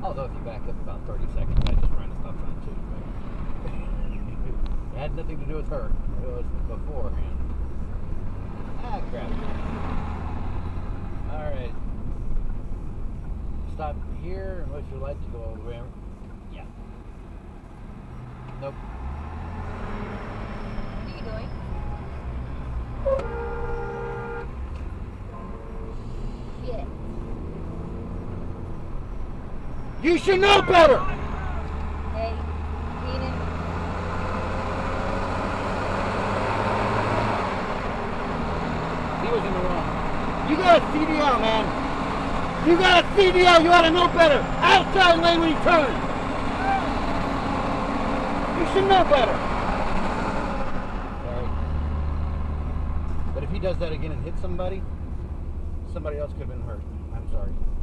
Although if you back up about 30 seconds, I just ran a stop sign too. But it had nothing to do with her. It was beforehand. Ah, crap. Alright. Stop here, and what's your light to go all the way over? Yeah. Nope. What are you doing? Shit. You should know better! Hey, Keenan. He was in the wrong. You got a CDL, man. You got a CDL, you ought to know better. Outside lane when you turn. You should know better. Sorry. But if he does that again and hits somebody else could have been hurt. I'm sorry.